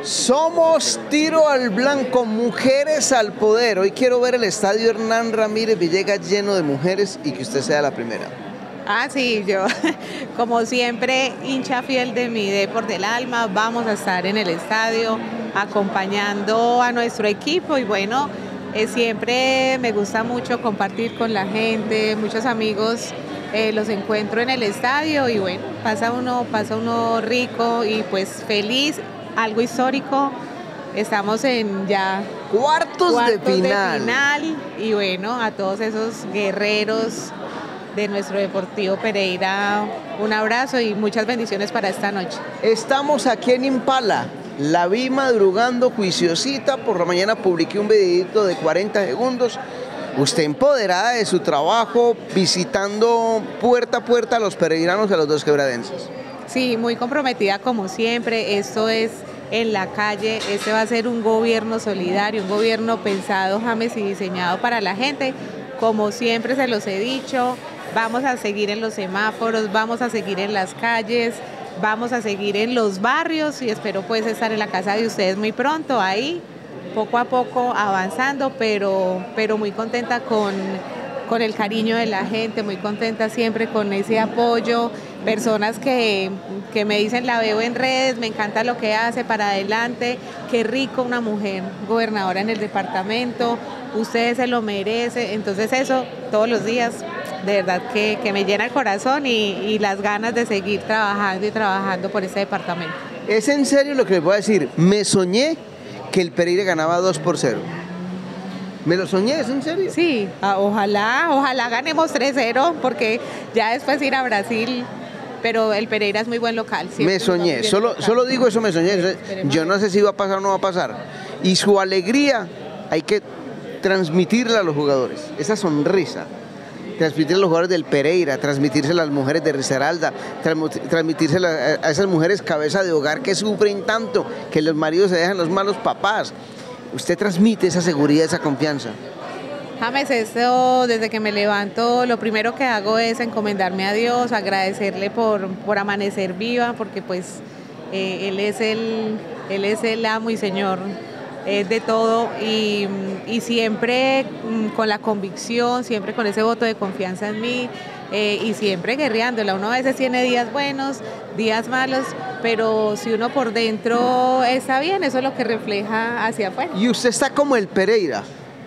Somos Tiro al Blanco, mujeres al poder. Hoy quiero ver el estadio Hernán Ramírez Villegas lleno de mujeres y que usted sea la primera. Ah, sí, yo, como siempre, hincha fiel de mi Depor del Alma, vamos a estar en el estadio acompañando a nuestro equipo y bueno, siempre me gusta mucho compartir con la gente, muchos amigos los encuentro en el estadio y bueno, pasa uno rico y pues feliz, algo histórico. Estamos en ya cuartos de final y bueno, a todos esos guerreros de nuestro Deportivo Pereira, un abrazo y muchas bendiciones para esta noche. Estamos aquí en Impala, la vi madrugando juiciosita, por la mañana publiqué un videito de 40 segundos, usted empoderada de su trabajo, visitando puerta a puerta a los pereiranos de los dos quebradenses. Sí, muy comprometida como siempre, esto es en la calle, este va a ser un gobierno solidario, un gobierno pensado, James, y diseñado para la gente, como siempre se los he dicho. Vamos a seguir en los semáforos, vamos a seguir en las calles, vamos a seguir en los barrios y espero pues estar en la casa de ustedes muy pronto, ahí poco a poco avanzando, pero muy contenta con el cariño de la gente, muy contenta siempre con ese apoyo, personas que me dicen la veo en redes, me encanta lo que hace, para adelante, qué rico una mujer gobernadora en el departamento, ustedes se lo merecen, entonces eso todos los días. De verdad que me llena el corazón y las ganas de seguir trabajando y trabajando por este departamento. ¿Es en serio lo que les voy a decir? Me soñé que el Pereira ganaba 2-0. ¿Me lo soñé? ¿Es en serio? Sí, ojalá ganemos 3-0 porque ya después ir a Brasil, pero el Pereira es muy buen local. Me soñé, solo digo eso, me soñé. Yo no sé si va a pasar o no va a pasar. Y su alegría hay que transmitirla a los jugadores, esa sonrisa. Transmitir a los jugadores del Pereira, transmitírsela a las mujeres de Risaralda, transmitírsela a esas mujeres cabeza de hogar que sufren tanto, que los maridos se dejan los malos papás. Usted transmite esa seguridad, esa confianza. James, esto desde que me levanto, lo primero que hago es encomendarme a Dios, agradecerle por amanecer viva, porque pues Él es el amo y Señor de todo y siempre con la convicción, siempre con ese voto de confianza en mí y siempre guerreándola. Uno a veces tiene días buenos, días malos, pero si uno por dentro está bien, eso es lo que refleja hacia afuera. Y usted está como el Pereira,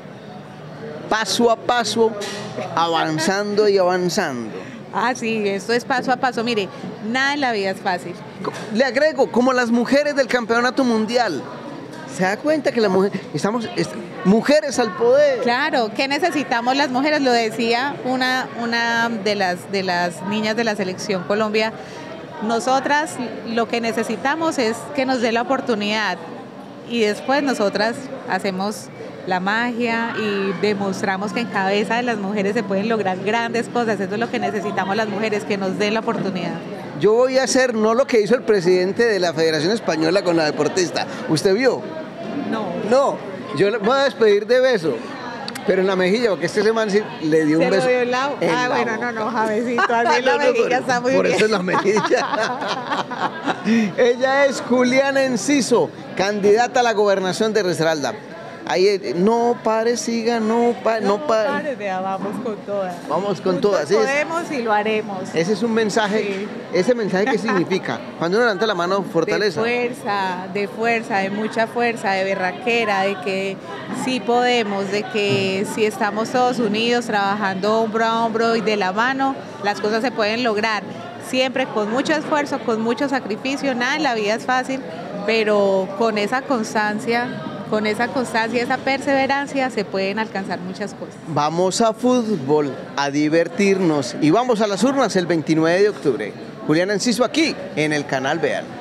paso a paso, avanzando y avanzando. Ah, sí, esto es paso a paso. Mire, nada en la vida es fácil. Le agrego, como las mujeres del campeonato mundial. ¿Se da cuenta que la mujer, estamos mujeres al poder? Claro, ¿qué necesitamos las mujeres? Lo decía una de las niñas de la selección Colombia. Nosotras lo que necesitamos es que nos dé la oportunidad y después nosotras hacemos la magia y demostramos que en cabeza de las mujeres se pueden lograr grandes cosas. Eso es lo que necesitamos las mujeres, que nos den la oportunidad. Yo voy a hacer no lo que hizo el presidente de la Federación Española con la deportista. ¿Usted vio? No, yo le voy a despedir de beso, pero en la mejilla, porque este man sí le dio un beso. ¿Se lo dio el lado? Bueno, no, Javesito, a mí la mejilla está muy bien. Por eso es la mejilla. Ella es Juliana Enciso, candidata a la gobernación de Risaralda. Ahí, no pare, siga, no pare. Vamos con todas. Vamos con todas. Podemos y lo haremos. Ese es un mensaje. Sí. ¿Ese mensaje qué significa? Cuando uno levanta la mano, fortaleza. De fuerza, de mucha fuerza, de berraquera, de que sí podemos, de que si estamos todos unidos, trabajando hombro a hombro y de la mano, las cosas se pueden lograr. Siempre con mucho esfuerzo, con mucho sacrificio, nada en la vida es fácil, pero con esa constancia, esa perseverancia, se pueden alcanzar muchas cosas. Vamos a fútbol, a divertirnos y vamos a las urnas el 29 de octubre. Juliana Enciso aquí en el canal Vean.